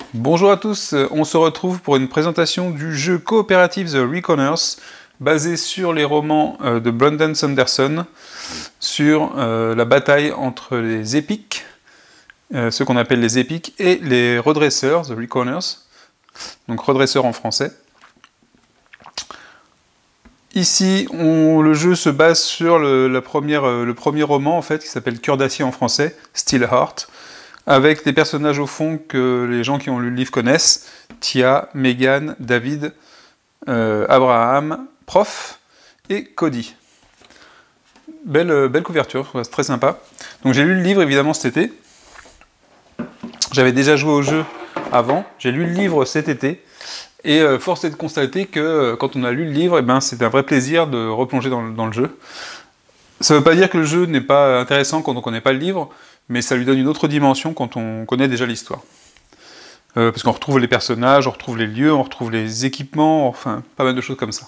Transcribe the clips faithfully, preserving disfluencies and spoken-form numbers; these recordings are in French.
Bonjour à tous, on se retrouve pour une présentation du jeu coopératif The Reconers, basé sur les romans de Brandon Sanderson, sur euh, la bataille entre les épiques, euh, ceux qu'on appelle les épiques, et les redresseurs, The Reconers, donc redresseurs en français. Ici, on, le jeu se base sur le, la première, le premier roman, en fait, qui s'appelle Cœur d'acier en français, Steel Heart, avec des personnages au fond que les gens qui ont lu le livre connaissent, Tia, Megan, David, euh, Abraham, Prof et Cody. Belle, belle couverture, c'est très sympa. Donc j'ai lu le livre évidemment cet été. J'avais déjà joué au jeu avant, j'ai lu le livre cet été, et euh, force est de constater que euh, quand on a lu le livre, eh ben, c'est un vrai plaisir de replonger dans, dans le jeu. Ça ne veut pas dire que le jeu n'est pas intéressant quand on ne connaît pas le livre, mais ça lui donne une autre dimension quand on connaît déjà l'histoire. Euh, parce qu'on retrouve les personnages, on retrouve les lieux, on retrouve les équipements, enfin, pas mal de choses comme ça.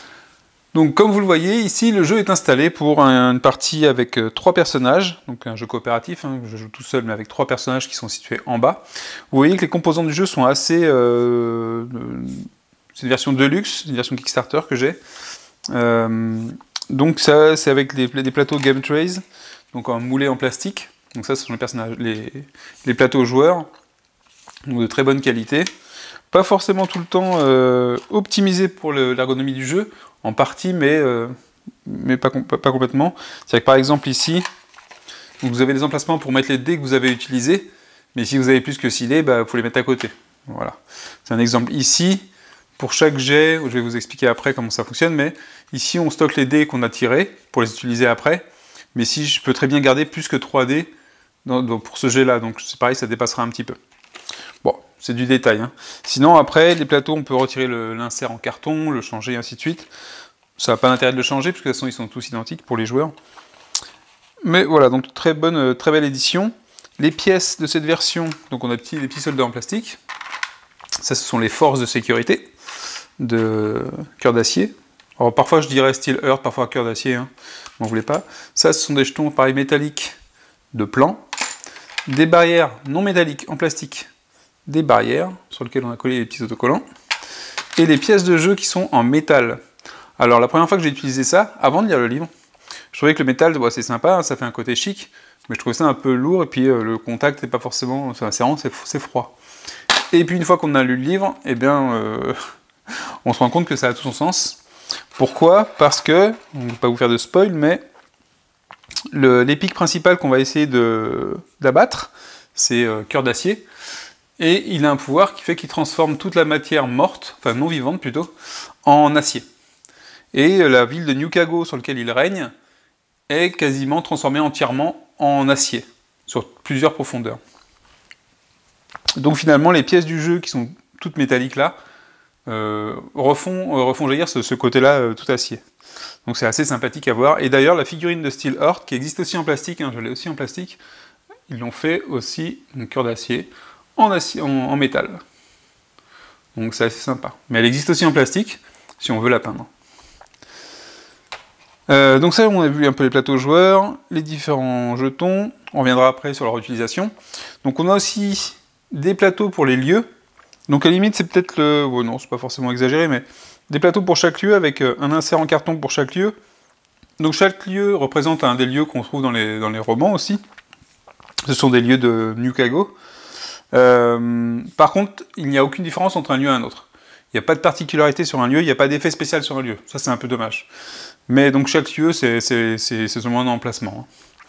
Donc, comme vous le voyez, ici, le jeu est installé pour un, une partie avec euh, trois personnages, donc un jeu coopératif, hein, je joue tout seul, mais avec trois personnages qui sont situés en bas. Vous voyez que les composants du jeu sont assez... Euh, euh, c'est une version Deluxe, une version Kickstarter que j'ai. Euh, donc ça, c'est avec des, des plateaux Game Trays, donc en moulé en plastique. Donc ça, ce sont les personnages, les, les plateaux joueurs, donc de très bonne qualité. Pas forcément tout le temps euh, optimisé pour l'ergonomie du jeu, en partie, mais, euh, mais pas, pas, pas complètement. C'est-à-dire que par exemple ici, vous avez des emplacements pour mettre les dés que vous avez utilisés, mais si vous avez plus que six dés, bah, faut les mettre à côté. Voilà. C'est un exemple ici. Pour chaque jet, je vais vous expliquer après comment ça fonctionne, mais ici on stocke les dés qu'on a tirés pour les utiliser après. Mais si je peux très bien garder plus que trois dés dans, dans, pour ce jet-là, donc c'est pareil, ça dépassera un petit peu. Bon, c'est du détail. Hein. Sinon, après, les plateaux, on peut retirer l'insert en carton, le changer, et ainsi de suite. Ça n'a pas d'intérêt de le changer, puisque de toute façon, ils sont tous identiques pour les joueurs. Mais voilà, donc très bonne, très belle édition. Les pièces de cette version, donc on a petit, des petits soldats en plastique. Ça, ce sont les forces de sécurité de Cœur d'acier. Alors parfois je dirais Steel Heart, parfois Cœur d'acier, hein, m'en voulez pas. Ça, ce sont des jetons pareil métalliques de plan. Des barrières non métalliques en plastique, des barrières sur lesquelles on a collé les petits autocollants. Et les pièces de jeu qui sont en métal. Alors la première fois que j'ai utilisé ça, avant de lire le livre, je trouvais que le métal, bon, c'est sympa, hein, ça fait un côté chic, mais je trouvais ça un peu lourd, et puis euh, le contact n'est pas forcément... Enfin, c'est vraiment, c'est froid. Et puis une fois qu'on a lu le livre, eh bien... Euh, on se rend compte que ça a tout son sens. Pourquoi? Parce que, on ne va pas vous faire de spoil, mais l'épique principale qu'on va essayer d'abattre, c'est euh, Cœur d'acier, et il a un pouvoir qui fait qu'il transforme toute la matière morte, enfin non vivante plutôt, en acier. Et euh, la ville de Newcago sur laquelle il règne est quasiment transformée entièrement en acier, sur plusieurs profondeurs. Donc finalement, les pièces du jeu qui sont toutes métalliques là, Euh, refont, euh, refont jaillir ce, ce côté-là euh, tout acier. Donc c'est assez sympathique à voir. Et d'ailleurs, la figurine de Steel Heart, qui existe aussi en plastique, hein, je l'ai aussi en plastique, ils l'ont fait aussi, un cœur d'acier, en, acier, en, en métal. Donc c'est assez sympa. Mais elle existe aussi en plastique, si on veut la peindre. Euh, donc ça, on a vu un peu les plateaux joueurs, les différents jetons, on reviendra après sur leur utilisation. Donc on a aussi des plateaux pour les lieux. Donc à la limite, c'est peut-être le... Oh non, c'est pas forcément exagéré, mais des plateaux pour chaque lieu, avec un insert en carton pour chaque lieu. Donc chaque lieu représente un des lieux qu'on trouve dans les, dans les romans aussi. Ce sont des lieux de Newcago. Euh, par contre, il n'y a aucune différence entre un lieu et un autre. Il n'y a pas de particularité sur un lieu, il n'y a pas d'effet spécial sur un lieu. Ça, c'est un peu dommage. Mais donc chaque lieu, c'est seulement un emplacement.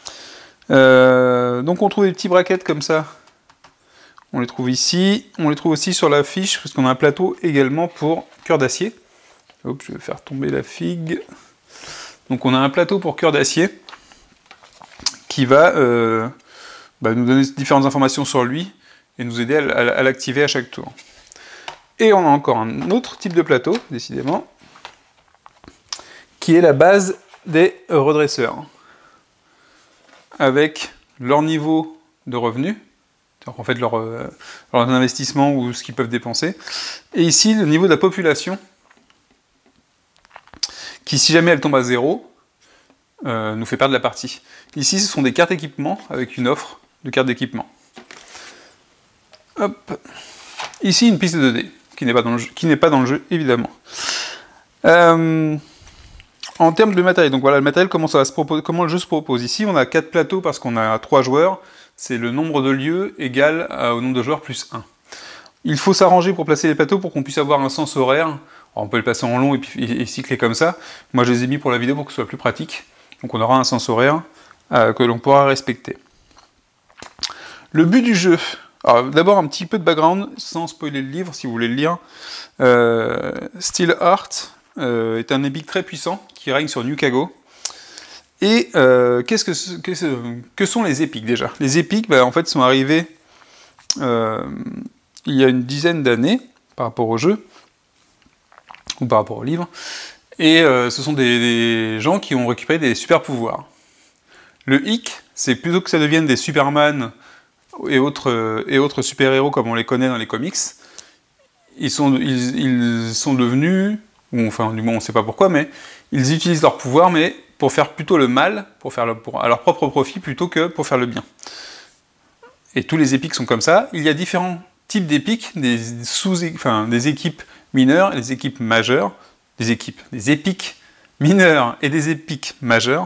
Euh, donc on trouve des petits brackets comme ça. On les trouve ici, on les trouve aussi sur la fiche, parce qu'on a un plateau également pour Cœur d'acier. Hop, je vais faire tomber la figue. Donc on a un plateau pour Cœur d'acier, qui va euh, bah, nous donner différentes informations sur lui, et nous aider à, à, à l'activer à chaque tour. Et on a encore un autre type de plateau, décidément, qui est la base des redresseurs, avec leur niveau de revenus, donc en fait leur, euh, leur investissement ou ce qu'ils peuvent dépenser. Et ici, le niveau de la population, qui si jamais elle tombe à zéro, euh, nous fait perdre la partie. Ici, ce sont des cartes équipement avec une offre de cartes d'équipement. Hop. Ici, une piste de dés, qui n'est pas dans le jeu, qui n'est pas dans le jeu évidemment. Euh, en termes de matériel, donc voilà le matériel, comment, ça va se proposer, comment le jeu se propose. Ici, on a quatre plateaux parce qu'on a trois joueurs, c'est le nombre de lieux égal à, au nombre de joueurs plus un. Il faut s'arranger pour placer les plateaux pour qu'on puisse avoir un sens horaire. Alors, on peut le passer en long et, puis, et, et cycler comme ça. Moi, je les ai mis pour la vidéo pour que ce soit plus pratique. Donc on aura un sens horaire euh, que l'on pourra respecter. Le but du jeu, alors d'abord un petit peu de background, sans spoiler le livre, si vous voulez le lire. Euh, Steelheart euh, est un épique très puissant qui règne sur New Kago. Et euh, qu'est-ce que, qu'est-ce, que sont les épiques déjà? Les épiques, bah, en fait, sont arrivés euh, il y a une dizaine d'années par rapport au jeu, ou par rapport au livre, et euh, ce sont des, des gens qui ont récupéré des super pouvoirs. Le hic, c'est plutôt que ça devienne des Superman et autres, et autres super-héros comme on les connaît dans les comics, ils sont, ils, ils sont devenus, ou enfin du moins on ne sait pas pourquoi, mais ils utilisent leurs pouvoirs mais pour faire plutôt le mal, pour faire le, pour, à leur propre profit plutôt que pour faire le bien. Et tous les épiques sont comme ça. Il y a différents types d'épiques, des, sous, enfin, des équipes mineures et des équipes majeures, des équipes, des épiques mineures et des épiques majeures.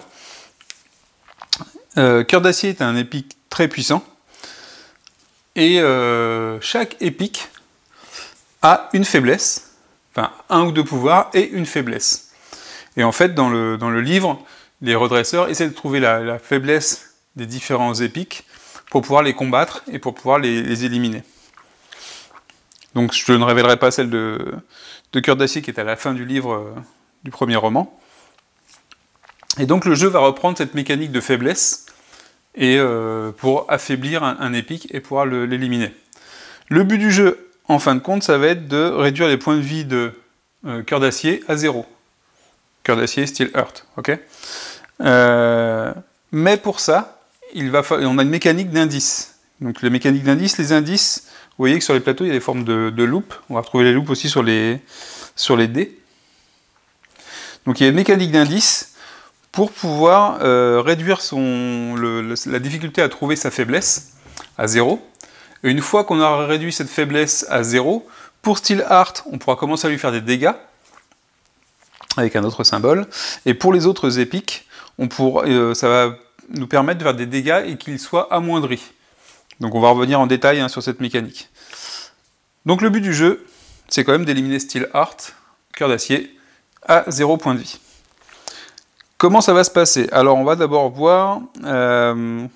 Euh, Cœur d'acier est un épique très puissant. Et euh, chaque épique a une faiblesse, enfin un ou deux pouvoirs et une faiblesse. Et en fait, dans le, dans le livre, les redresseurs essaient de trouver la, la faiblesse des différents épiques pour pouvoir les combattre et pour pouvoir les, les éliminer. Donc je ne révélerai pas celle de, de Cœur d'acier qui est à la fin du livre euh, du premier roman. Et donc le jeu va reprendre cette mécanique de faiblesse et euh, pour affaiblir un, un épique et pouvoir l'éliminer. Le, le but du jeu, en fin de compte, ça va être de réduire les points de vie de euh, Cœur d'acier à zéro. Cœur d'acier, Steelheart, ok. euh, Mais pour ça, il va on a une mécanique d'indice. Donc les mécaniques d'indice, les indices, vous voyez que sur les plateaux, il y a des formes de, de loupes. On va retrouver les loupes aussi sur les, sur les dés. Donc il y a une mécanique d'indice pour pouvoir euh, réduire son, le, le, la difficulté à trouver sa faiblesse à zéro. Et une fois qu'on aura réduit cette faiblesse à zéro, pour Steelheart, on pourra commencer à lui faire des dégâts, avec un autre symbole. Et pour les autres épiques, on pourra, euh, ça va nous permettre de faire des dégâts et qu'ils soient amoindris. Donc on va revenir en détail hein, sur cette mécanique. Donc le but du jeu, c'est quand même d'éliminer Steelheart, Cœur d'acier, à zéro point de vie. Comment ça va se passer? Alors on va d'abord voir euh,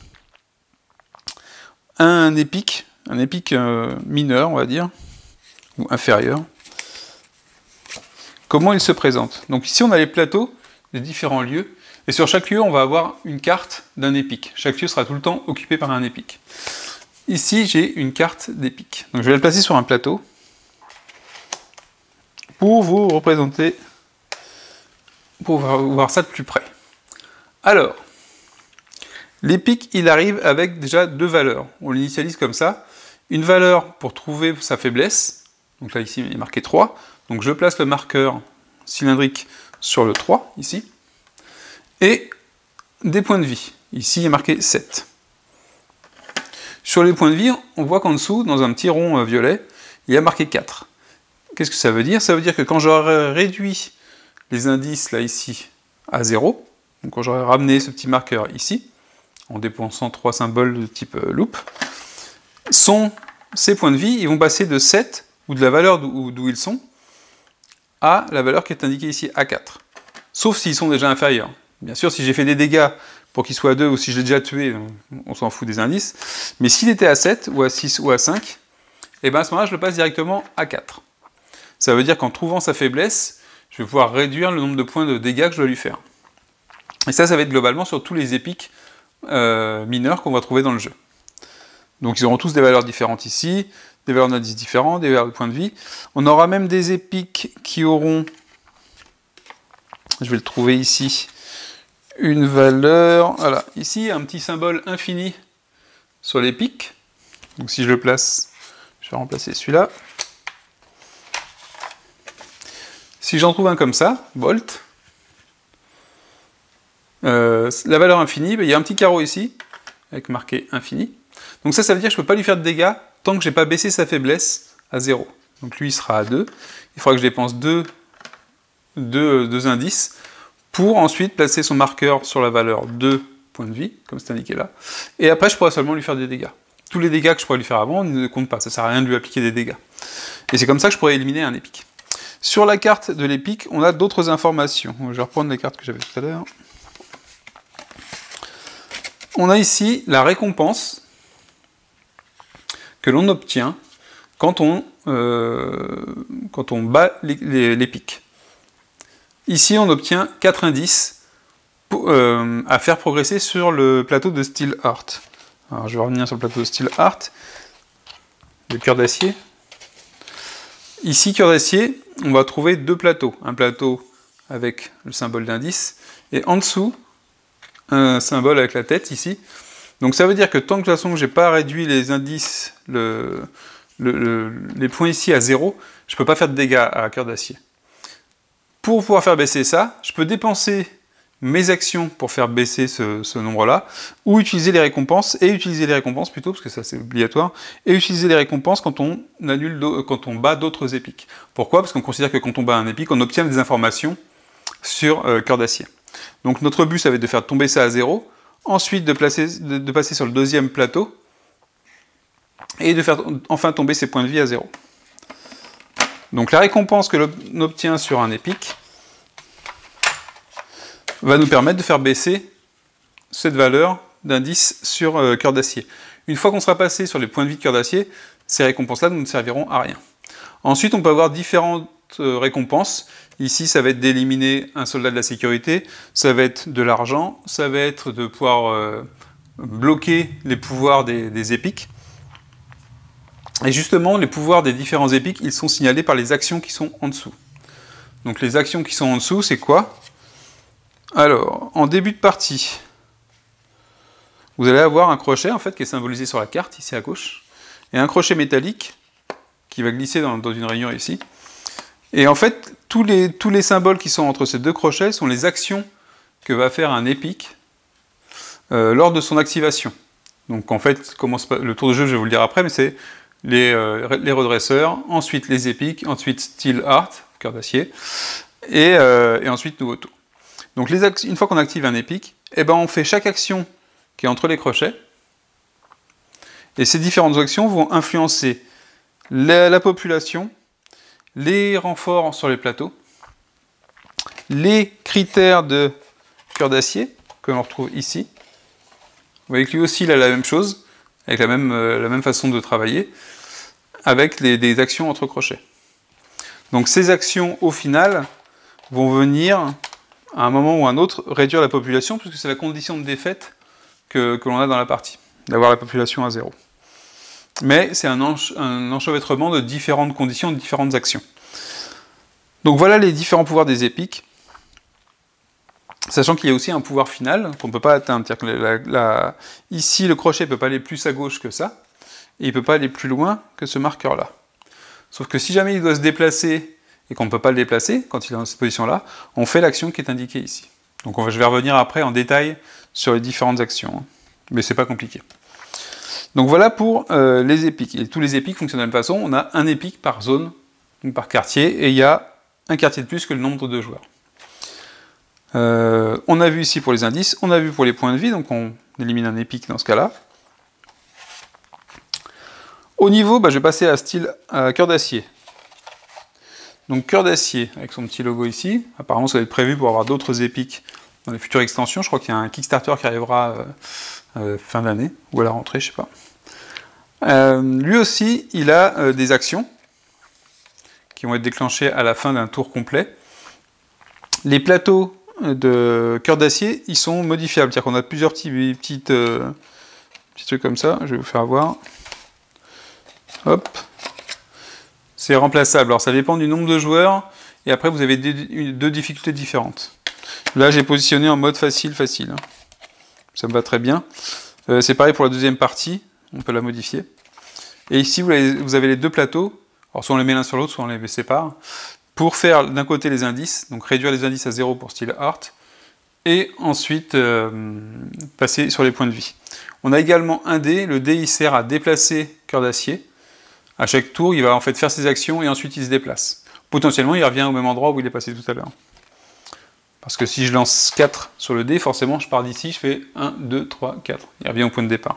un épique, un épique euh, mineur, on va dire, ou inférieur. Comment il se présente? Donc ici on a les plateaux des différents lieux, et sur chaque lieu on va avoir une carte d'un épique. Chaque lieu sera tout le temps occupé par un épique. Ici j'ai une carte d'épique. Donc je vais la placer sur un plateau pour vous représenter, pour voir ça de plus près. Alors, l'épique, il arrive avec déjà deux valeurs. On l'initialise comme ça. Une valeur pour trouver sa faiblesse. Donc là, ici, il est marqué trois. Donc je place le marqueur cylindrique sur le trois, ici. Et des points de vie. Ici, il est marqué sept. Sur les points de vie, on voit qu'en dessous, dans un petit rond violet, il y a marqué quatre. Qu'est-ce que ça veut dire? Ça veut dire que quand j'aurai réduit les indices, là, ici, à zéro, donc quand j'aurai ramené ce petit marqueur ici, en dépensant trois symboles de type euh, loop, sont, ces points de vie, ils vont passer de sept, ou de la valeur d'où ils sont, à la valeur qui est indiquée ici, à quatre. Sauf s'ils sont déjà inférieurs. Bien sûr, si j'ai fait des dégâts pour qu'ils soient à deux, ou si je l'ai déjà tué, on s'en fout des indices. Mais s'il était à sept, ou à six, ou à cinq, et bien à ce moment-là, je le passe directement à quatre. Ça veut dire qu'en trouvant sa faiblesse, je vais pouvoir réduire le nombre de points de dégâts que je dois lui faire. Et ça, ça va être globalement sur tous les épiques euh, mineurs qu'on va trouver dans le jeu. Donc ils auront tous des valeurs différentes ici, des valeurs d'indices différents, des valeurs de points de vie. On aura même des épiques qui auront, je vais le trouver ici, une valeur, voilà, ici un petit symbole infini sur l'épique. Donc si je le place, je vais remplacer celui-là. Si j'en trouve un comme ça, Volt, euh, la valeur infinie, ben, il y a un petit carreau ici, avec marqué infini. Donc ça, ça veut dire que je ne peux pas lui faire de dégâts tant que je n'ai pas baissé sa faiblesse à zéro. Donc lui, il sera à deux. Il faudra que je dépense deux, deux, deux indices pour ensuite placer son marqueur sur la valeur deux points de vie, comme c'est indiqué là. Et après, je pourrai seulement lui faire des dégâts. Tous les dégâts que je pourrais lui faire avant ne comptent pas. Ça sert à rien de lui appliquer des dégâts. Et c'est comme ça que je pourrais éliminer un épique. Sur la carte de l'épique, on a d'autres informations. Je vais reprendre les cartes que j'avais tout à l'heure. On a ici la récompense que l'on obtient quand on, euh, quand on bat l'épique. Ici, on obtient quatre indices pour, euh, à faire progresser sur le plateau de Steel Heart. Alors, je vais revenir sur le plateau de Steel Heart, le cœur d'acier. Ici, cœur d'acier, on va trouver deux plateaux. Un plateau avec le symbole d'indice, et en dessous, un symbole avec la tête, ici. Donc ça veut dire que tant que de toute façon, je n'ai pas réduit les indices, le, le, le, les points ici à zéro, je ne peux pas faire de dégâts à cœur d'acier. Pour pouvoir faire baisser ça, je peux dépenser mes actions pour faire baisser ce, ce nombre-là, ou utiliser les récompenses, et utiliser les récompenses plutôt, parce que ça c'est obligatoire, et utiliser les récompenses quand on annule, quand on bat d'autres épiques. Pourquoi? Parce qu'on considère que quand on bat un épique, on obtient des informations sur euh, cœur d'acier. Donc notre but, ça va être de faire tomber ça à zéro, ensuite de, placer, de, de passer sur le deuxième plateau, et de faire enfin tomber ses points de vie à zéro. Donc la récompense que l'on obtient sur un épique va nous permettre de faire baisser cette valeur d'indice sur euh, cœur d'acier. Une fois qu'on sera passé sur les points de vie de cœur d'acier, ces récompenses-là ne nous serviront à rien. Ensuite, on peut avoir différentes euh, récompenses. Ici, ça va être d'éliminer un soldat de la sécurité, ça va être de l'argent, ça va être de pouvoir euh, bloquer les pouvoirs des, des épiques. Et justement, les pouvoirs des différents épiques, ils sont signalés par les actions qui sont en dessous. Donc les actions qui sont en dessous, c'est quoi? Alors, en début de partie, vous allez avoir un crochet, en fait, qui est symbolisé sur la carte, ici à gauche, et un crochet métallique, qui va glisser dans, dans une rayon ici. Et en fait, tous les, tous les symboles qui sont entre ces deux crochets sont les actions que va faire un épique euh, lors de son activation. Donc en fait, comment se passe, le tour de jeu, je vais vous le dire après, mais c'est les, euh, les redresseurs, ensuite les épiques, ensuite Steel Heart, cœur d'acier, et, euh, et ensuite nouveau tour. Donc les une fois qu'on active un épique, eh ben on fait chaque action qui est entre les crochets, et ces différentes actions vont influencer la, la population, les renforts sur les plateaux, les critères de cœur d'acier, que l'on retrouve ici. Vous voyez que lui aussi il a la même chose, avec la même, euh, la même façon de travailler, avec les, des actions entre crochets. Donc ces actions, au final, vont venir, à un moment ou à un autre, réduire la population, puisque c'est la condition de défaite que, que l'on a dans la partie, d'avoir la population à zéro. Mais c'est un, enche un enchevêtrement de différentes conditions, de différentes actions. Donc voilà les différents pouvoirs des épiques, sachant qu'il y a aussi un pouvoir final qu'on ne peut pas atteindre. C'est-à-dire que la, la, ici, le crochet ne peut pas aller plus à gauche que ça, et il ne peut pas aller plus loin que ce marqueur-là. Sauf que si jamais il doit se déplacer, et qu'on ne peut pas le déplacer, quand il est dans cette position-là, on fait l'action qui est indiquée ici. Donc on va, je vais revenir après en détail sur les différentes actions, hein. Mais c'est pas compliqué. Donc voilà pour euh, les épiques. Et tous les épiques fonctionnent de la même façon, on a un épique par zone, ou par quartier, et il y a un quartier de plus que le nombre de joueurs. Euh, on a vu ici pour les indices, on a vu pour les points de vie, donc on élimine un épique dans ce cas-là. Au niveau, bah, je vais passer à style à cœur d'acier. Donc cœur d'acier, avec son petit logo ici. Apparemment ça va être prévu pour avoir d'autres épiques dans les futures extensions. Je crois qu'il y a un Kickstarter qui arrivera euh, euh, fin d'année, ou à la rentrée, je sais pas. Euh, lui aussi, il a euh, des actions qui vont être déclenchées à la fin d'un tour complet. Les plateaux de cœur d'acier, ils sont modifiables. C'est-à-dire qu'on a plusieurs petits, petites, euh, petits trucs comme ça. Je vais vous faire voir. Hop. C'est remplaçable. Alors ça dépend du nombre de joueurs. Et après, vous avez deux, deux difficultés différentes. Là, j'ai positionné en mode facile, facile. Ça me va très bien. Euh, c'est pareil pour la deuxième partie. On peut la modifier. Et ici, vous avez, vous avez les deux plateaux. Alors, soit on les met l'un sur l'autre, soit on les sépare. Pour faire d'un côté les indices, donc réduire les indices à zéro pour Steel Heart. Et ensuite, euh, passer sur les points de vie. On a également un dé. Le dé, il sert à déplacer cœur d'acier. À chaque tour, il va en fait faire ses actions et ensuite il se déplace. Potentiellement, il revient au même endroit où il est passé tout à l'heure. Parce que si je lance quatre sur le dé, forcément, je pars d'ici, je fais un, deux, trois, quatre. Il revient au point de départ.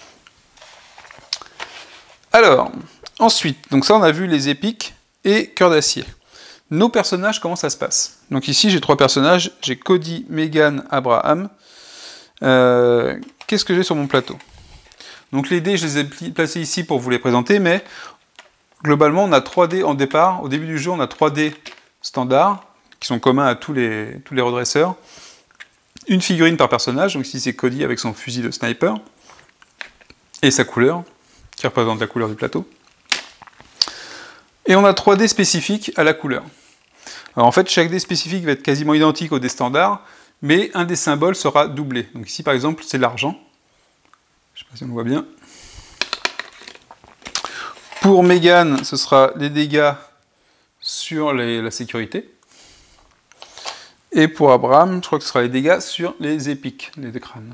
Alors, ensuite, donc ça, on a vu les épiques et cœur d'acier. Nos personnages, comment ça se passe? Donc ici, j'ai trois personnages. J'ai Cody, Megan, Abraham. Euh, Qu'est-ce que j'ai sur mon plateau? Donc les dés, je les ai placés ici pour vous les présenter, mais globalement, on a trois dés en départ. Au début du jeu, on a trois dés standards, qui sont communs à tous les, tous les redresseurs. Une figurine par personnage, donc ici c'est Cody avec son fusil de sniper, et sa couleur, qui représente la couleur du plateau. Et on a trois dés spécifiques à la couleur. Alors en fait, chaque dé spécifique va être quasiment identique au dé standard, mais un des symboles sera doublé. Donc ici par exemple, c'est l'argent. Je ne sais pas si on le voit bien. Pour Megan, ce sera les dégâts sur les, la sécurité. Et pour Abraham, je crois que ce sera les dégâts sur les épiques, les deux crânes.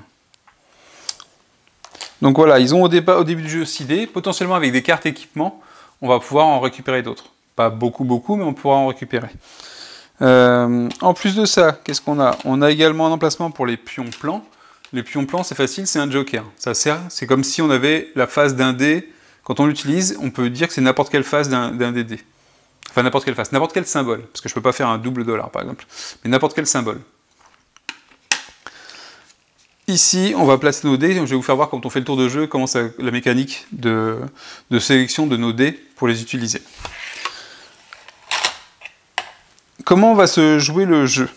Donc voilà, ils ont au, départ, au début du jeu six dés, potentiellement avec des cartes équipement, on va pouvoir en récupérer d'autres. Pas beaucoup, beaucoup, mais on pourra en récupérer. Euh, en plus de ça, qu'est-ce qu'on a? On a également un emplacement pour les pions plans. Les pions plans, c'est facile, c'est un joker. Ça sert, c'est comme si on avait la face d'un dé. Quand on l'utilise, on peut dire que c'est n'importe quelle face d'un des dés. Enfin, n'importe quelle face, n'importe quel symbole. Parce que je ne peux pas faire un double dollar, par exemple. Mais n'importe quel symbole. Ici, on va placer nos dés. Je vais vous faire voir quand on fait le tour de jeu, comment ça, la mécanique de, de sélection de nos dés pour les utiliser. Comment va se jouer le jeu?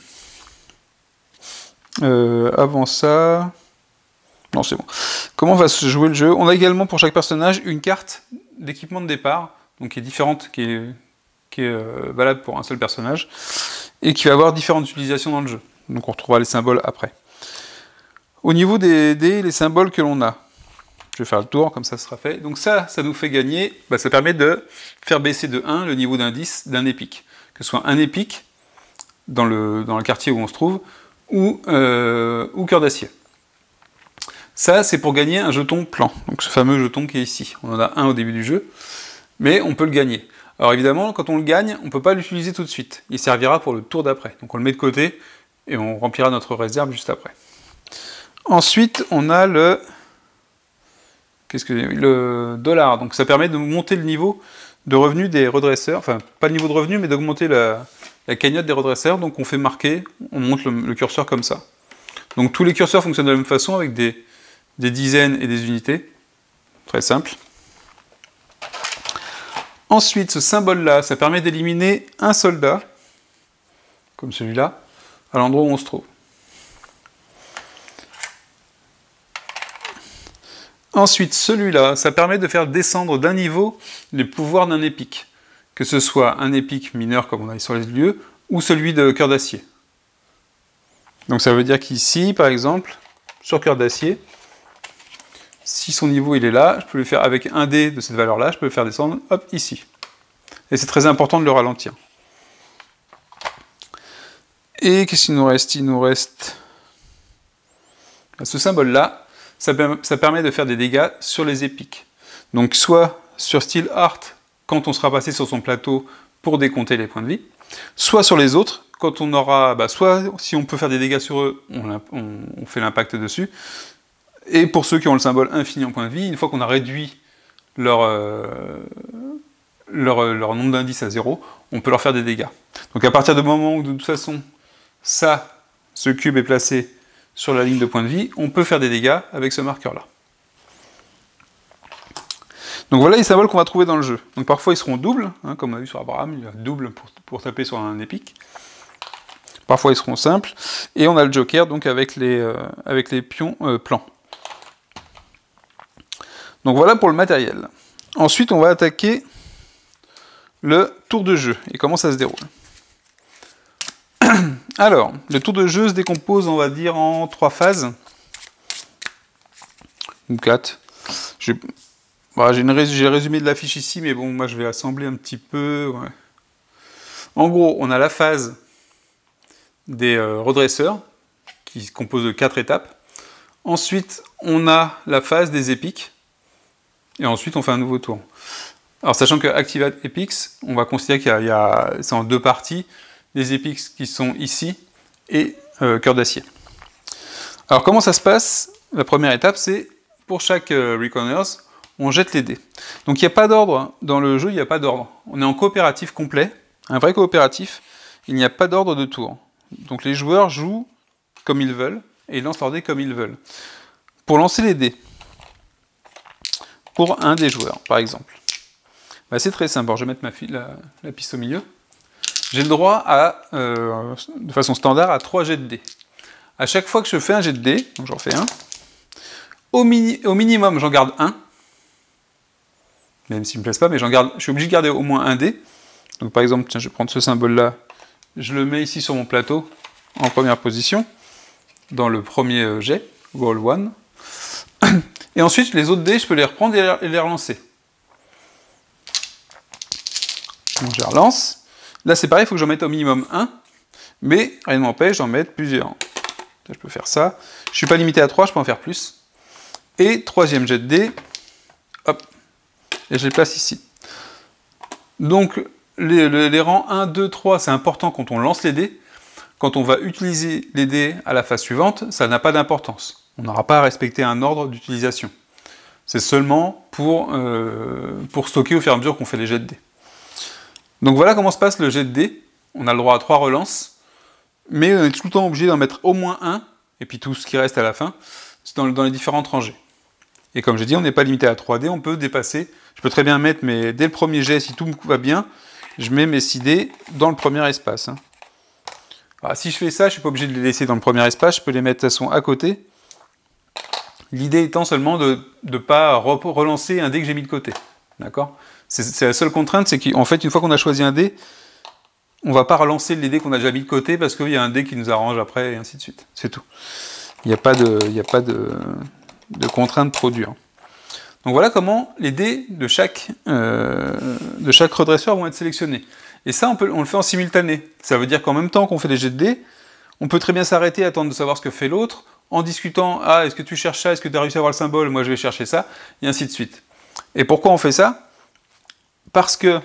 euh, Avant ça... Non, c'est bon. Comment va se jouer le jeu? On a également pour chaque personnage une carte d'équipement de départ, donc qui est différente, qui est... qui est euh, valable pour un seul personnage, et qui va avoir différentes utilisations dans le jeu. Donc on retrouvera les symboles après. Au niveau des dés, les symboles que l'on a, je vais faire le tour, comme ça sera fait. Donc ça, ça nous fait gagner, bah, ça permet de faire baisser de un le niveau d'indice d'un épique. Que ce soit un épique, dans le, dans le quartier où on se trouve, ou, euh, ou cœur d'acier. Ça, c'est pour gagner un jeton plan, donc ce fameux jeton qui est ici. On en a un au début du jeu, mais on peut le gagner. Alors évidemment, quand on le gagne, on ne peut pas l'utiliser tout de suite. Il servira pour le tour d'après. Donc on le met de côté et on remplira notre réserve juste après. Ensuite, on a le... Qu'est-ce que le dollar. Donc ça permet de monter le niveau de revenu des redresseurs. Enfin, pas le niveau de revenu, mais d'augmenter la, la cagnotte des redresseurs. Donc on fait marquer, on monte le, le curseur comme ça. Donc tous les curseurs fonctionnent de la même façon avec des, des dizaines et des unités. Très simple. Ensuite, ce symbole-là, ça permet d'éliminer un soldat, comme celui-là, à l'endroit où on se trouve. Ensuite, celui-là, ça permet de faire descendre d'un niveau les pouvoirs d'un épique, que ce soit un épique mineur, comme on a sur les lieux, ou celui de cœur d'acier. Donc ça veut dire qu'ici, par exemple, sur cœur d'acier, si son niveau il est là, je peux le faire avec un dé de cette valeur-là, je peux le faire descendre, hop, ici. Et c'est très important de le ralentir. Et qu'est-ce qu'il nous reste? Il nous reste ce symbole-là, ça, ça permet de faire des dégâts sur les épiques. Donc soit sur Steel Heart, quand on sera passé sur son plateau pour décompter les points de vie, soit sur les autres, quand on aura, bah, soit si on peut faire des dégâts sur eux, on, on, on fait l'impact dessus. Et pour ceux qui ont le symbole infini en point de vie, une fois qu'on a réduit leur, euh, leur, leur nombre d'indices à zéro, on peut leur faire des dégâts. Donc à partir du moment où de toute façon, ça, ce cube est placé sur la ligne de point de vie, on peut faire des dégâts avec ce marqueur-là. Donc voilà les symboles qu'on va trouver dans le jeu. Donc parfois ils seront doubles, hein, comme on a vu sur Abraham, il y a double pour, pour taper sur un épique. Parfois ils seront simples. Et on a le joker donc avec les, euh, avec les pions euh, plans. Donc voilà pour le matériel. Ensuite, on va attaquer le tour de jeu et comment ça se déroule. Alors, le tour de jeu se décompose, on va dire, en trois phases. Ou quatre. J'ai bah, le résumé de la fiche ici, mais bon, moi je vais assembler un petit peu. Ouais. En gros, on a la phase des euh, redresseurs, qui se compose de quatre étapes. Ensuite, on a la phase des épiques. Et ensuite, on fait un nouveau tour. Alors sachant que Activate Epics, on va considérer qu'il y a, il y a c'est en deux parties, les epics qui sont ici et euh, cœur d'acier. Alors comment ça se passe? La première étape, c'est pour chaque euh, Reckoners, on jette les dés. Donc il n'y a pas d'ordre dans le jeu, il n'y a pas d'ordre. On est en coopératif complet, un vrai coopératif, il n'y a pas d'ordre de tour. Donc les joueurs jouent comme ils veulent, et ils lancent leurs dés comme ils veulent. Pour lancer les dés, pour un des joueurs, par exemple, bah, c'est très simple. Alors, je vais mettre ma fille, la, la piste au milieu. J'ai le droit, à, euh, de façon standard, à trois jets de dés. À chaque fois que je fais un jet de dés, donc j'en fais un, au, mini, au minimum, j'en garde un, même s'il ne me plaise pas, mais j'en garde, je suis obligé de garder au moins un dé. Donc par exemple, tiens, je vais prendre ce symbole-là, je le mets ici sur mon plateau, en première position, dans le premier jet, roll one. Et ensuite, les autres dés, je peux les reprendre et les relancer. Donc je les relance. Là, c'est pareil, il faut que j'en mette au minimum un, mais rien ne m'empêche d'en mettre plusieurs. Je peux faire ça. Je ne suis pas limité à trois, je peux en faire plus. Et troisième jet de dés, hop, et je les place ici. Donc, les, les, les rangs un, deux, trois, c'est important quand on lance les dés. Quand on va utiliser les dés à la phase suivante, ça n'a pas d'importance. On n'aura pas à respecter un ordre d'utilisation. C'est seulement pour, euh, pour stocker au fur et à mesure qu'on fait les jets de dés. Donc voilà comment se passe le jet de dés. On a le droit à trois relances, mais on est tout le temps obligé d'en mettre au moins un, et puis tout ce qui reste à la fin, c'est dans, dans les différentes rangées. Et comme j'ai dit, on n'est pas limité à trois dés, on peut dépasser. Je peux très bien mettre, mais dès le premier jet, si tout va bien, je mets mes six dés dans le premier espace. Hein. Alors, si je fais ça, je ne suis pas obligé de les laisser dans le premier espace, je peux les mettre de toute façon à côté. L'idée étant seulement de ne pas re relancer un dé que j'ai mis de côté. D'accord ? C'est la seule contrainte, c'est qu'en fait, une fois qu'on a choisi un dé, on ne va pas relancer les dés qu'on a déjà mis de côté parce qu'il y a un dé qui nous arrange après, et ainsi de suite. C'est tout. Il n'y a pas de, il n'y a pas de, de contrainte trop dure. Donc voilà comment les dés de chaque, euh, de chaque redresseur vont être sélectionnés. Et ça, on, peut, on le fait en simultané. Ça veut dire qu'en même temps qu'on fait les jets de dés, on peut très bien s'arrêter, attendre de savoir ce que fait l'autre, en discutant, ah, est-ce que tu cherches ça, est-ce que tu as réussi à avoir le symbole, moi je vais chercher ça, et ainsi de suite. Et pourquoi on fait ça? Parce que,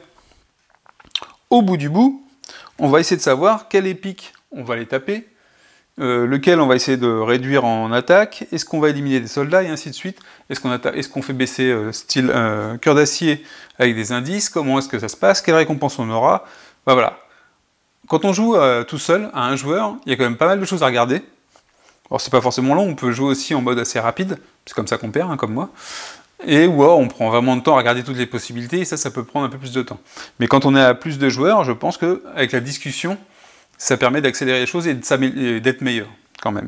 au bout du bout, on va essayer de savoir quel épique on va aller taper, euh, lequel on va essayer de réduire en attaque, est-ce qu'on va éliminer des soldats, et ainsi de suite. Est-ce qu'on est qu'on fait baisser euh, style euh, cœur d'acier avec des indices, comment est-ce que ça se passe, quelle récompense on aura, ben voilà. Quand on joue euh, tout seul, à un joueur, il y a quand même pas mal de choses à regarder. Alors c'est pas forcément long, on peut jouer aussi en mode assez rapide, c'est comme ça qu'on perd, hein, comme moi. Et ou alors on prend vraiment de temps à regarder toutes les possibilités, et ça, ça peut prendre un peu plus de temps. Mais quand on est à plus de joueurs, je pense qu'avec la discussion, ça permet d'accélérer les choses et d'être meilleur, quand même.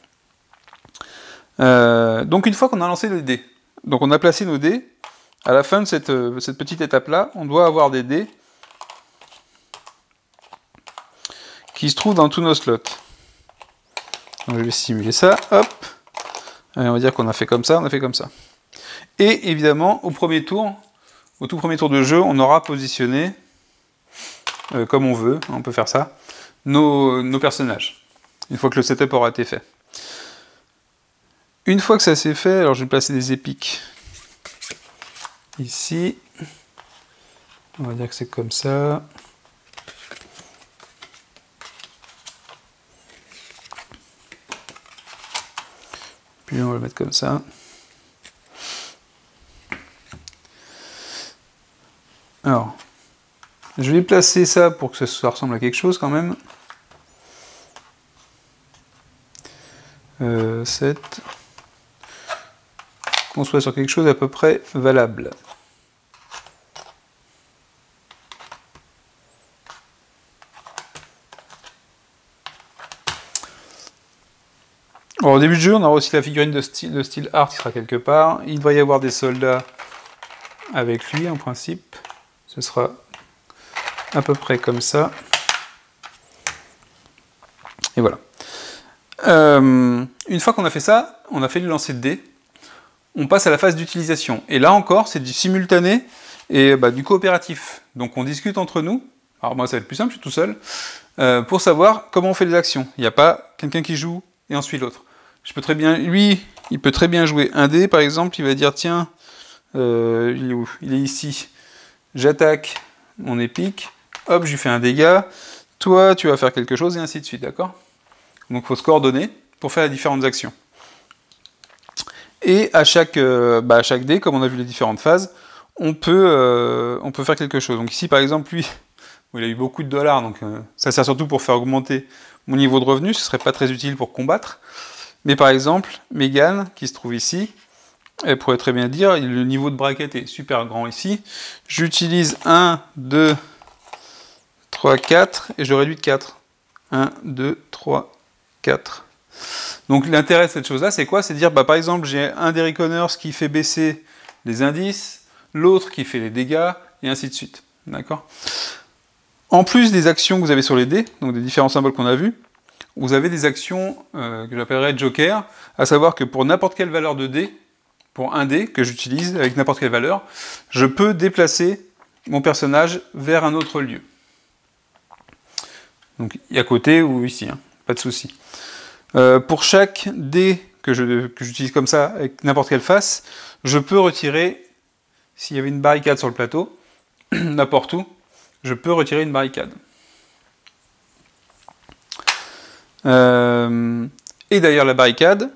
Euh, donc une fois qu'on a lancé les dés, donc on a placé nos dés, à la fin de cette, cette petite étape-là, on doit avoir des dés qui se trouvent dans tous nos slots. Donc je vais simuler ça, hop. Allez, on va dire qu'on a fait comme ça, on a fait comme ça. Et évidemment, au premier tour, au tout premier tour de jeu, on aura positionné, euh, comme on veut, on peut faire ça, nos, nos personnages, une fois que le setup aura été fait. Une fois que ça s'est fait, alors je vais placer des épiques ici. On va dire que c'est comme ça. Puis on va le mettre comme ça. Alors, je vais placer ça pour que ça ressemble à quelque chose quand même. Euh, sept. Qu'on soit sur quelque chose à peu près valable. Alors, au début du jeu, on aura aussi la figurine de style, de style art qui sera quelque part. Il devrait y avoir des soldats avec lui en principe. Ce sera à peu près comme ça. Et voilà. Euh, une fois qu'on a fait ça, on a fait le lancer de dés, on passe à la phase d'utilisation. Et là encore, c'est du simultané et bah, du coopératif. Donc on discute entre nous. Alors moi, ça va être plus simple, je suis tout seul. Euh, pour savoir comment on fait les actions. Il n'y a pas quelqu'un qui joue et ensuite l'autre. Je peux très bien, lui, il peut très bien jouer un dé, par exemple. Il va dire, tiens, euh, il est où? Il est ici. j'attaque mon épique, hop, je lui fais un dégât, toi, tu vas faire quelque chose, et ainsi de suite, d'accord? Donc, il faut se coordonner pour faire les différentes actions. Et à chaque, euh, bah, à chaque dé, comme on a vu les différentes phases, on peut, euh, on peut faire quelque chose. Donc ici, par exemple, lui, il a eu beaucoup de dollars, donc euh, ça sert surtout pour faire augmenter mon niveau de revenu, ce ne serait pas très utile pour combattre. Mais par exemple, Megan, qui se trouve ici, elle pourrait très bien dire, le niveau de bracket est super grand ici, j'utilise un, deux, trois, quatre, et je le réduis de quatre. un, deux, trois, quatre. Donc l'intérêt de cette chose-là, c'est quoi? C'est de dire, bah, par exemple, j'ai un des Reckoners qui fait baisser les indices, l'autre qui fait les dégâts, et ainsi de suite. D'accord? En plus des actions que vous avez sur les dés, donc des différents symboles qu'on a vus, vous avez des actions euh, que j'appellerais joker, à savoir que pour n'importe quelle valeur de dé, pour un dé que j'utilise avec n'importe quelle valeur, je peux déplacer mon personnage vers un autre lieu. Donc à côté ou ici, hein, pas de souci. Euh, pour chaque dé que je, que j'utilise comme ça, avec n'importe quelle face, je peux retirer, s'il y avait une barricade sur le plateau, n'importe où, je peux retirer une barricade. Euh, et d'ailleurs, la barricade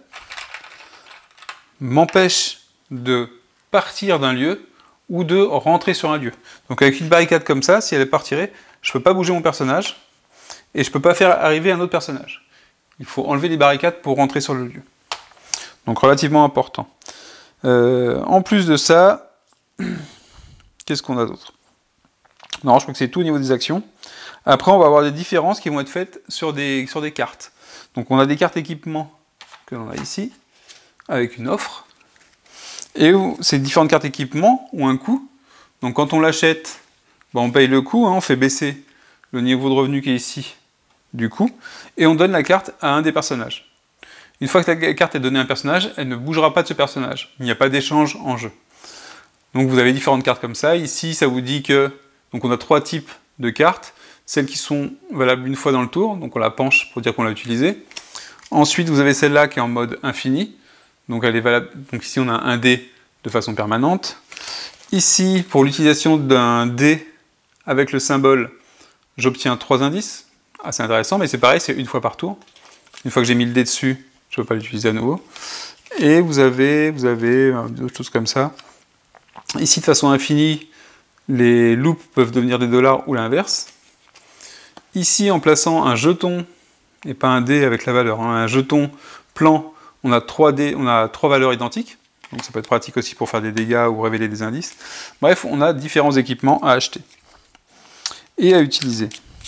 m'empêche de partir d'un lieu ou de rentrer sur un lieu. Donc avec une barricade comme ça, si elle est pas retirée, je ne peux pas bouger mon personnage et je ne peux pas faire arriver un autre personnage. Il faut enlever les barricades pour rentrer sur le lieu. Donc relativement important. Euh, en plus de ça, qu'est-ce qu'on a d'autre? Non, je crois que c'est tout au niveau des actions. Après, on va avoir des différences qui vont être faites sur des, sur des cartes. Donc on a des cartes équipement que l'on a ici, avec une offre. Et où ces différentes cartes équipement ont un coût. Donc quand on l'achète, ben on paye le coût, hein, on fait baisser le niveau de revenu qui est ici du coût, et on donne la carte à un des personnages. Une fois que la carte est donnée à un personnage, elle ne bougera pas de ce personnage. Il n'y a pas d'échange en jeu. Donc vous avez différentes cartes comme ça. Ici, ça vous dit que... Donc on a trois types de cartes. Celles qui sont valables une fois dans le tour, donc on la penche pour dire qu'on l'a utilisée. Ensuite, vous avez celle-là qui est en mode infini. Donc elle est valable. Donc ici, on a un dé de façon permanente. Ici, pour l'utilisation d'un dé avec le symbole, j'obtiens trois indices. Assez intéressant, mais c'est pareil, c'est une fois par tour. Une fois que j'ai mis le dé dessus, je ne peux pas l'utiliser à nouveau. Et vous avez, vous avez d'autres choses comme ça. Ici, de façon infinie, les loops peuvent devenir des dollars ou l'inverse. Ici, en plaçant un jeton, et pas un dé avec la valeur, hein, un jeton plan, on a trois dés, on a trois valeurs identiques. Donc ça peut être pratique aussi pour faire des dégâts ou révéler des indices. Bref, on a différents équipements à acheter et à utiliser.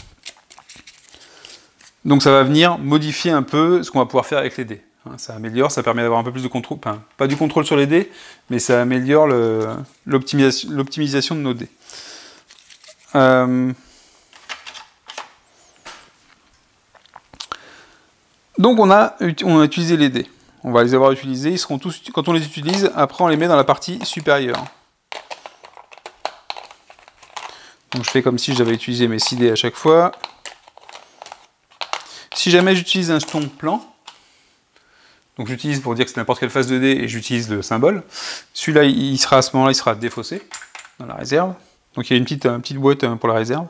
Donc ça va venir modifier un peu ce qu'on va pouvoir faire avec les dés. Ça améliore, ça permet d'avoir un peu plus de contrôle, enfin, pas du contrôle sur les dés, mais ça améliore l'optimisation l'optimisation de nos dés. Euh... Donc on a, on a utilisé les dés. On va les avoir utilisés, ils seront tous, quand on les utilise, après on les met dans la partie supérieure. Donc je fais comme si j'avais utilisé mes six dés à chaque fois. Si jamais j'utilise un jeton plan, donc j'utilise pour dire que c'est n'importe quelle phase de dé et j'utilise le symbole, celui-là, il sera à ce moment-là, il sera défaussé dans la réserve. Donc il y a une petite, une petite boîte pour la réserve.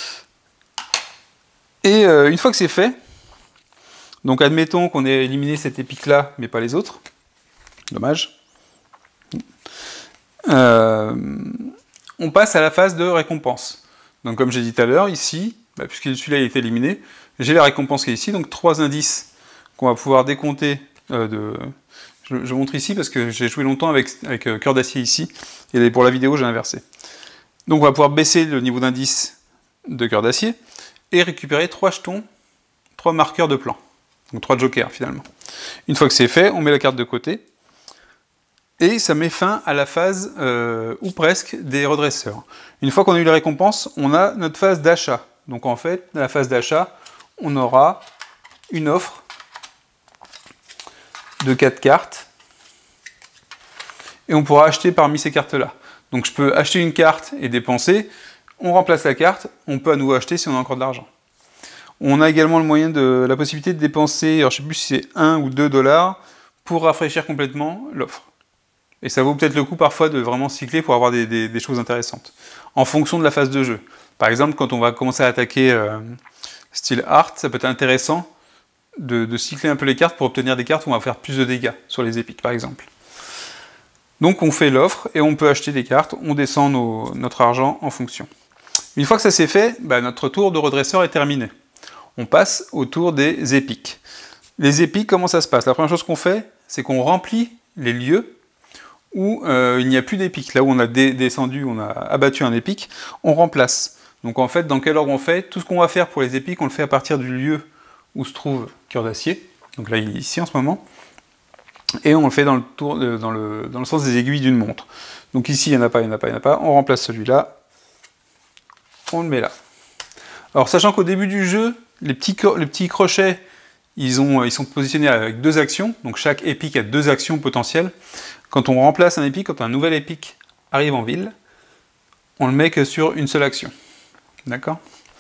Et euh, une fois que c'est fait, donc admettons qu'on ait éliminé cette épique-là, mais pas les autres, dommage, euh, on passe à la phase de récompense. Donc comme j'ai dit tout à l'heure, ici, bah, puisque celui-là a été éliminé, j'ai la récompense qui est ici, donc trois indices qu'on va pouvoir décompter. Euh, de... je, je montre ici parce que j'ai joué longtemps avec, avec euh, cœur d'acier ici, et pour la vidéo j'ai inversé. Donc on va pouvoir baisser le niveau d'indice de cœur d'acier, et récupérer trois jetons, trois marqueurs de plan. Donc trois jokers finalement. Une fois que c'est fait, on met la carte de côté, et ça met fin à la phase, euh, ou presque, des redresseurs. Une fois qu'on a eu les récompenses, on a notre phase d'achat. Donc en fait, dans la phase d'achat, on aura une offre de quatre cartes, et on pourra acheter parmi ces cartes-là. Donc je peux acheter une carte et dépenser, on remplace la carte, on peut à nouveau acheter si on a encore de l'argent. On a également le moyen de la possibilité de dépenser, alors je ne sais plus si c'est un ou deux dollars, pour rafraîchir complètement l'offre. Et ça vaut peut-être le coup parfois de vraiment cycler pour avoir des, des, des choses intéressantes. En fonction de la phase de jeu. Par exemple, quand on va commencer à attaquer euh, style art, ça peut être intéressant de, de cycler un peu les cartes pour obtenir des cartes où on va faire plus de dégâts sur les épiques, par exemple. Donc on fait l'offre et on peut acheter des cartes, on descend nos, notre argent en fonction. Une fois que ça c'est fait, bah, notre tour de redresseur est terminé. On passe au tour des épiques. Les épiques, comment ça se passe? La première chose qu'on fait, c'est qu'on remplit les lieux où euh, il n'y a plus d'épiques. Là où on a dé descendu, on a abattu un épique, on remplace. Donc en fait, dans quel ordre on fait? Tout ce qu'on va faire pour les épiques, on le fait à partir du lieu où se trouve Cœur d'Acier. Donc là, il est ici en ce moment. Et on le fait dans le, tour de, dans le, dans le sens des aiguilles d'une montre. Donc ici, il n'y en a pas, il n'y en a pas, il n'y en a pas. On remplace celui-là. On le met là. Alors, sachant qu'au début du jeu, les petits, les petits crochets, ils, ont, ils sont positionnés avec deux actions. Donc chaque épique a deux actions potentielles. Quand on remplace un épique, quand un nouvel épique arrive en ville, on le met que sur une seule action. D'accord?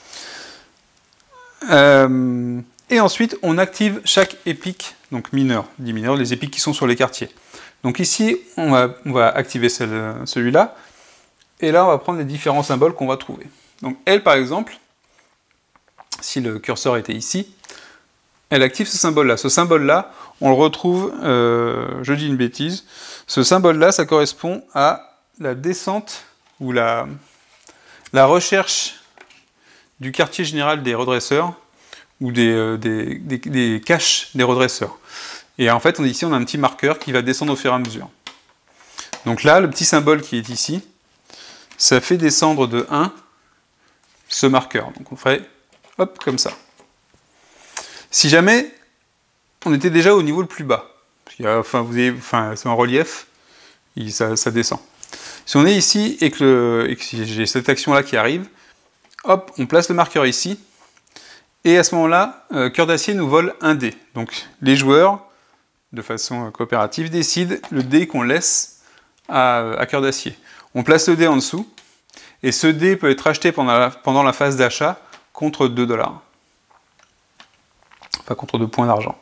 euh, Et ensuite, on active chaque épique, donc mineur, dit mineur, les épiques qui sont sur les quartiers. Donc ici, on va, on va activer celui-là, et là, on va prendre les différents symboles qu'on va trouver. Donc elle, par exemple, si le curseur était ici, elle active ce symbole-là. Ce symbole-là, on le retrouve, euh, je dis une bêtise, ce symbole-là, ça correspond à la descente, ou la, la recherche du quartier général des redresseurs, ou des, euh, des, des, des caches des redresseurs. Et en fait, on, ici, on a un petit marqueur qui va descendre au fur et à mesure. Donc là, le petit symbole qui est ici, ça fait descendre de un ce marqueur. Donc on ferait, hop, comme ça. Si jamais on était déjà au niveau le plus bas, parce qu'il y a, enfin, vous avez, enfin, c'est en relief, il, ça, ça descend. Si on est ici et que, le, et que j'ai cette action-là qui arrive, hop, on place le marqueur ici, et à ce moment-là, euh, Cœur d'Acier nous vole un dé. Donc les joueurs, de façon coopérative, décident le dé qu'on laisse à, à Cœur d'Acier. On place le dé en dessous, et ce dé peut être acheté pendant la, pendant la phase d'achat contre deux dollars. Enfin, contre deux points d'argent.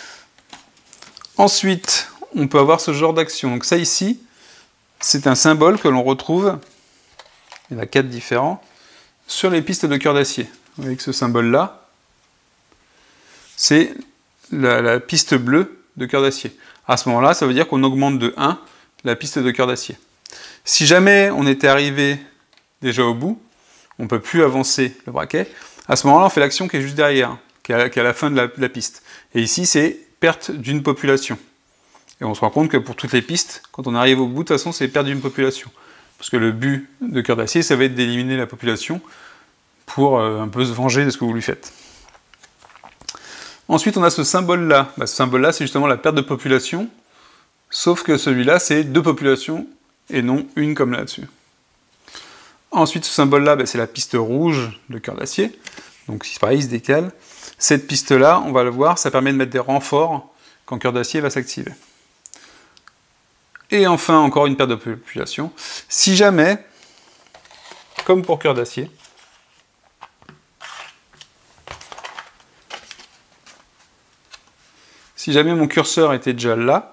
Ensuite, on peut avoir ce genre d'action. Donc ça ici, c'est un symbole que l'on retrouve, il y en a quatre différents, sur les pistes de Cœur d'Acier. Avec ce symbole-là, c'est la, la piste bleue de Cœur d'Acier. À ce moment-là, ça veut dire qu'on augmente de un la piste de Cœur d'Acier. Si jamais on était arrivé déjà au bout, on ne peut plus avancer le braquet, à ce moment-là, on fait l'action qui est juste derrière, qui est à, qui est à la fin de la, de la piste. Et ici, c'est perte d'une population. Et on se rend compte que pour toutes les pistes, quand on arrive au bout, de toute façon, c'est perte d'une population. Parce que le but de Cœur d'Acier, ça va être d'éliminer la population pour euh, un peu se venger de ce que vous lui faites. Ensuite, on a ce symbole-là. Bah, ce symbole-là, c'est justement la perte de population, sauf que celui-là, c'est deux populations, et non une comme là-dessus. Ensuite, ce symbole-là, bah, c'est la piste rouge de Cœur d'Acier. Donc, pareil, il se décale. Cette piste-là, on va le voir, ça permet de mettre des renforts quand Cœur d'Acier va s'activer. Et enfin, encore une perte de population. Si jamais, comme pour Cœur d'Acier, si jamais mon curseur était déjà là,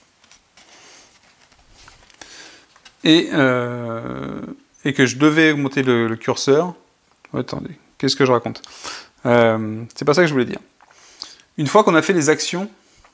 et, euh, et que je devais augmenter le, le curseur, oh, attendez, qu'est-ce que je raconte euh, c'est pas ça que je voulais dire. Une fois qu'on a fait les actions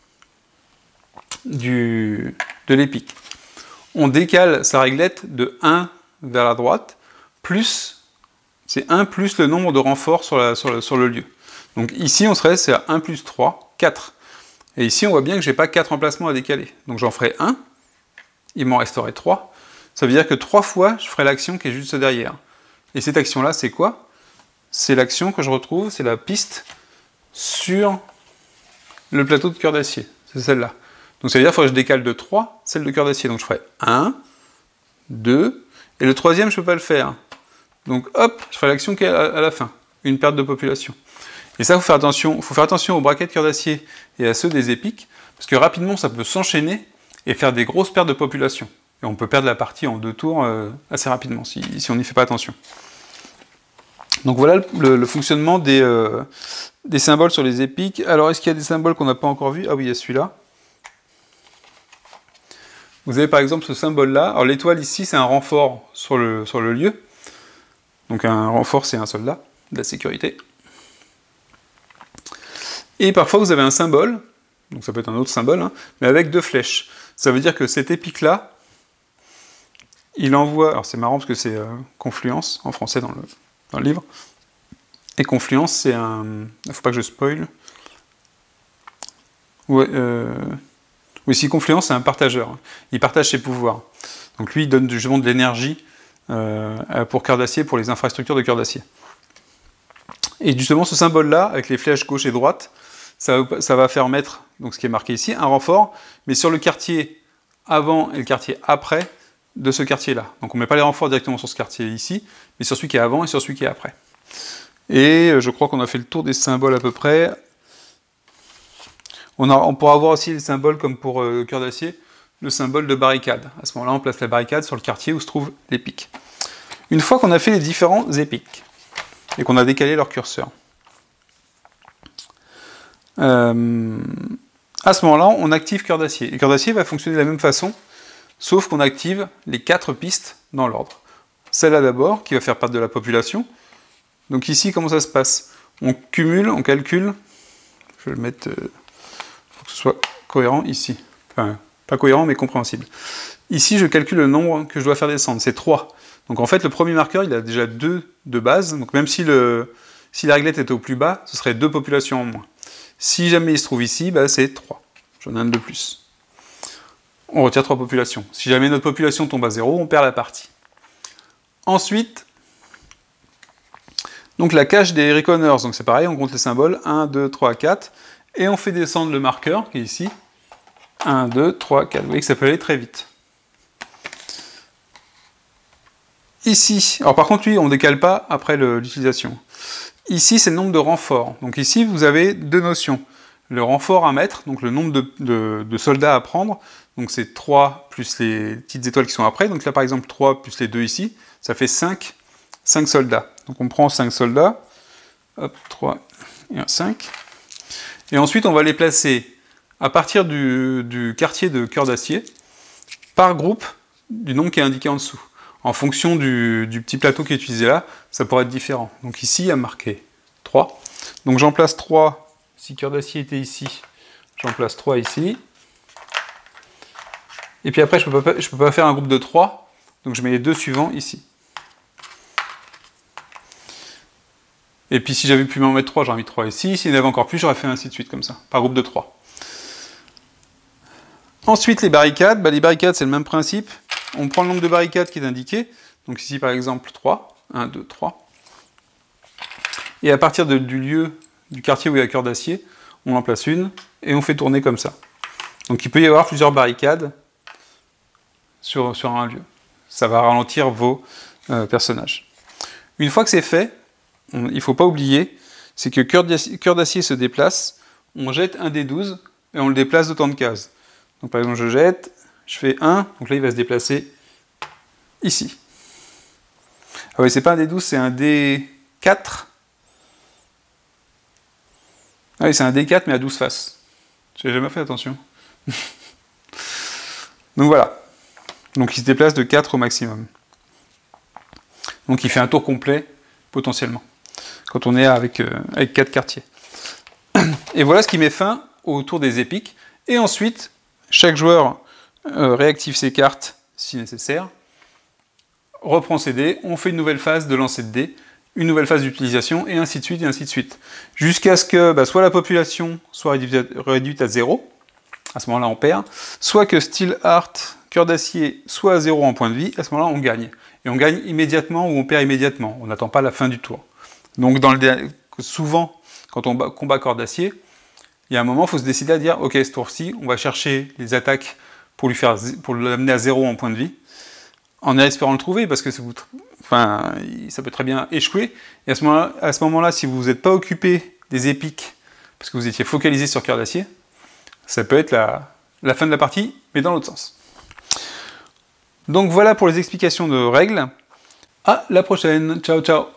du, de l'épique, on décale sa réglette de un vers la droite, plus, c'est un plus le nombre de renforts sur, la, sur, le, sur le lieu. Donc ici, on serait, c'est à un plus trois, quatre. Et ici, on voit bien que je n'ai pas quatre emplacements à décaler. Donc j'en ferai un, il m'en resterait trois. Ça veut dire que trois fois, je ferai l'action qui est juste derrière. Et cette action-là, c'est quoi? C'est l'action que je retrouve, c'est la piste sur le plateau de Cœur d'Acier. C'est celle-là. Donc ça veut dire qu'il faudrait que je décale de trois, celle de Cœur d'Acier. Donc je ferai un, deux, et le troisième, je ne peux pas le faire. Donc hop, je ferai l'action qui est à la fin, une perte de population. Et ça, il faut faire attention, faut faire attention aux braquets de Cœur d'Acier et à ceux des épiques, parce que rapidement, ça peut s'enchaîner et faire des grosses pertes de population. Et on peut perdre la partie en deux tours euh, assez rapidement, si, si on n'y fait pas attention. Donc voilà le, le, le fonctionnement des, euh, des symboles sur les épiques. Alors, est-ce qu'il y a des symboles qu'on n'a pas encore vus? Ah oui, il y a celui-là. vous avez par exemple ce symbole-là. Alors l'étoile ici, c'est un renfort sur le, sur le lieu. Donc un renfort, c'est un soldat de la sécurité. Et parfois, vous avez un symbole, donc ça peut être un autre symbole, hein, mais avec deux flèches. Ça veut dire que cet épique-là, il envoie... Alors c'est marrant parce que c'est euh, confluence, en français dans le, dans le livre. Et confluence, c'est un... Il ne faut pas que je spoil. Ouais, euh... Oui, si confluence, c'est un partageur. Il partage ses pouvoirs. Donc lui, il donne justement de l'énergie euh, pour Cœur d'Acier, pour les infrastructures de Cœur d'Acier. Et justement, ce symbole-là, avec les flèches gauche et droite, ça, ça va faire mettre, donc ce qui est marqué ici, un renfort, mais sur le quartier avant et le quartier après de ce quartier-là. Donc on ne met pas les renforts directement sur ce quartier ici, mais sur celui qui est avant et sur celui qui est après. Et je crois qu'on a fait le tour des symboles à peu près. On, a, on pourra avoir aussi les symboles comme pour euh, Cœur d'Acier, le symbole de barricade. À ce moment-là, on place la barricade sur le quartier où se trouve l'épique. Une fois qu'on a fait les différents épiques, et qu'on a décalé leur curseur, euh, à ce moment-là, on active Cœur d'Acier. Et Cœur d'Acier va fonctionner de la même façon, sauf qu'on active les quatre pistes dans l'ordre. Celle-là d'abord, qui va faire part de la population. Donc ici, comment ça se passe? On cumule, on calcule, je vais le mettre... Euh, que ce soit cohérent ici. Enfin, pas cohérent, mais compréhensible. Ici, je calcule le nombre que je dois faire descendre, c'est trois. Donc en fait, le premier marqueur, il a déjà deux de base, donc même si, le, si la réglette était au plus bas, ce serait deux populations en moins. Si jamais il se trouve ici, bah, c'est trois. J'en ai un de plus. On retire trois populations. Si jamais notre population tombe à zéro, on perd la partie. Ensuite, donc la cache des reckoners, donc c'est pareil, on compte les symboles, un, deux, trois, quatre, et on fait descendre le marqueur, qui est ici, un, deux, trois, quatre. Vous voyez que ça peut aller très vite. Ici, alors par contre, lui, on ne décale pas après l'utilisation. Ici, c'est le nombre de renforts. Donc ici, vous avez deux notions. Le renfort à mettre, donc le nombre de, de, de soldats à prendre, donc c'est trois plus les petites étoiles qui sont après. Donc là, par exemple, trois plus les deux ici, ça fait cinq, cinq soldats. Donc on prend cinq soldats, hop, trois et un, cinq. Et ensuite, on va les placer à partir du, du quartier de Cœur d'Acier, par groupe du nombre qui est indiqué en dessous. En fonction du, du petit plateau qui est utilisé là, ça pourrait être différent. Donc ici, il y a marqué trois. Donc j'en place trois. Si Cœur d'Acier était ici, j'en place trois ici. Et puis après, je ne peux pas, je peux pas faire un groupe de trois, donc je mets les deux suivants ici. Et puis si j'avais pu m'en mettre trois, j'aurais mis trois ici. S'il y en avait encore plus, j'aurais fait ainsi de suite, comme ça, par groupe de trois. Ensuite, les barricades. Bah, les barricades, c'est le même principe. On prend le nombre de barricades qui est indiqué. Donc ici, par exemple, trois. un, deux, trois. Et à partir de, du lieu, du quartier où il y a Cœur d'Acier, on en place une, et on fait tourner comme ça. Donc il peut y avoir plusieurs barricades sur, sur un lieu. Ça va ralentir vos euh, personnages. Une fois que c'est fait, on, il ne faut pas oublier, c'est que Cœur d'Acier se déplace, on jette un dé douze, et on le déplace d'autant de cases. Donc par exemple, je jette, je fais un, donc là il va se déplacer ici. Ah oui, c'est pas un dé douze, c'est un dé quatre. Ah oui, c'est un dé quatre, mais à douze faces. J'ai jamais fait attention. Donc voilà. Donc il se déplace de quatre au maximum. Donc il fait un tour complet, potentiellement, quand on est avec, euh, avec quatre quartiers. Et voilà ce qui met fin au tour des épiques. Et ensuite, chaque joueur euh, réactive ses cartes, si nécessaire, reprend ses dés, on fait une nouvelle phase de lancer de dés, une nouvelle phase d'utilisation, et ainsi de suite, et ainsi de suite. Jusqu'à ce que bah, soit la population soit réduite à, réduite à zéro, à ce moment-là on perd, soit que Steelheart, Cœur d'Acier, soit à zéro en point de vie, à ce moment-là on gagne. Et on gagne immédiatement ou on perd immédiatement, on n'attend pas la fin du tour. Donc dans le, souvent, quand on combat Cœur d'Acier, il y a un moment, il faut se décider à dire, ok, ce tour-ci, on va chercher les attaques pour lui faire, pour l'amener à zéro en point de vie, en espérant le trouver, parce que vous, enfin, ça peut très bien échouer. Et à ce moment-là, à ce moment-là, si vous n'êtes pas occupé des épiques, parce que vous étiez focalisé sur Cœur d'Acier, ça peut être la, la fin de la partie, mais dans l'autre sens. Donc voilà pour les explications de règles. À la prochaine. Ciao, ciao.